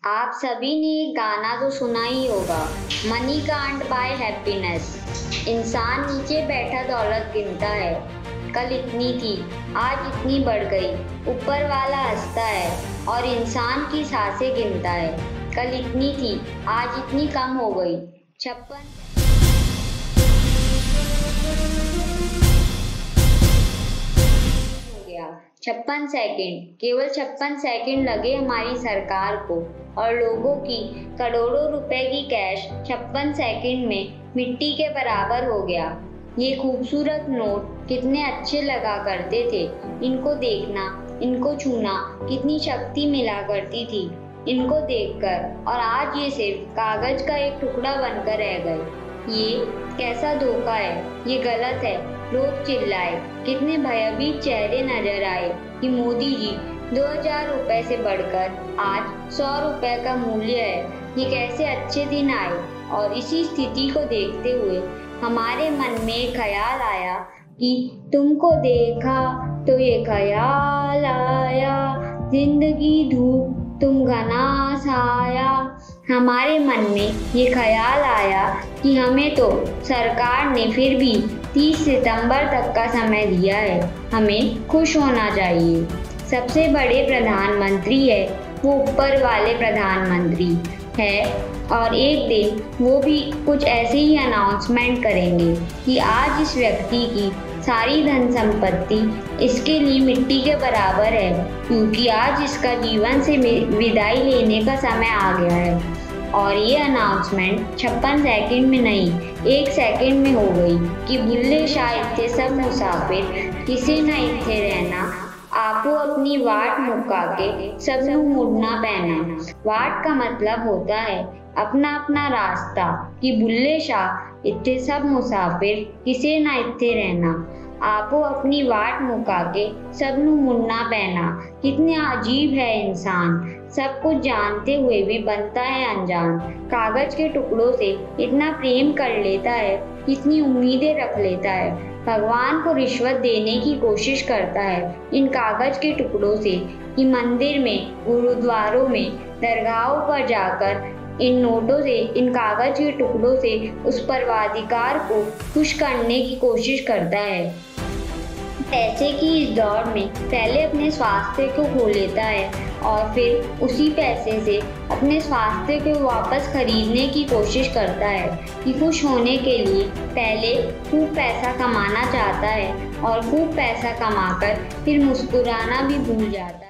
आप सभी ने एक गाना तो सुना ही होगा, मनी कांट बाय हैप्पीनेस। इंसान नीचे बैठा दौलत गिनता है, कल इतनी थी आज इतनी बढ़ गई। ऊपर वाला हंसता है और इंसान की सांसें गिनता है, कल इतनी थी आज इतनी कम हो गई। 56 सेकंड, केवल 56 सेकंड लगे हमारी सरकार को और लोगों की करोड़ों रुपए की कैश 56 सेकंड में मिट्टी के बराबर हो गया। ये खूबसूरत नोट कितने अच्छे लगा करते थे, इनको देखना इनको छूना कितनी शक्ति मिला करती थी इनको देखकर, और आज ये सिर्फ कागज का एक टुकड़ा बनकर रह गए। ये कैसा धोखा है, ये गलत है। लोग चिल्लाए, कितने भयभीत चेहरे नजर आए कि मोदी जी 2000 रुपए से बढ़कर आज 100 रुपए का मूल्य है। ये कैसे अच्छे दिन आए। और इसी स्थिति को देखते हुए हमारे मन में एक ख्याल आया कि तुमको देखा तो ये ख्याल आया, जिंदगी धूप तुम घना साया। हमारे मन में ये ख्याल आया कि हमें तो सरकार ने फिर भी 30 सितंबर तक का समय दिया है, हमें खुश होना चाहिए। सबसे बड़े प्रधानमंत्री है वो ऊपर वाले प्रधानमंत्री है, और एक दिन वो भी कुछ ऐसे ही अनाउंसमेंट करेंगे कि आज इस व्यक्ति की सारी धन संपत्ति इसके लिए मिट्टी के बराबर है, क्योंकि आज इसका जीवन से विदाई लेने का समय आ गया है। और ये अनाउंसमेंट 56 सेकंड में नहीं 1 सेकंड में हो गई कि बुल्ले शाह इत्थे सब मुसाफिर किसे न इत्थे रहना, आपो अपनी वाट मुका के सबनू मुड़ना पैना। वाट का मतलब होता है अपना अपना रास्ता, कि बुल्ले शाह इत्थे सब मुसाफिर किसे ना इत्थे रहना, आपो अपनी वाट मुका के सबनू मुड़ना पैना। कितने अजीब है इंसान, सब कुछ जानते हुए भी बनता है अनजान। कागज के टुकड़ों से इतना प्रेम कर लेता है, इतनी उम्मीदें रख लेता है, भगवान को रिश्वत देने की कोशिश करता है इन कागज के टुकड़ों से, कि मंदिर में, गुरुद्वारों में, दरगाहों पर जाकर इन नोटों से, इन कागज के टुकड़ों से उस परवादिगार को खुश करने की कोशिश करता है। पैसे की इस दौड़ में पहले अपने स्वास्थ्य को खो लेता है और फिर उसी पैसे से अपने स्वास्थ्य को वापस खरीदने की कोशिश करता है, कि खुश होने के लिए पहले खूब पैसा कमाना चाहता है और खूब पैसा कमाकर फिर मुस्कुराना भी भूल जाता है।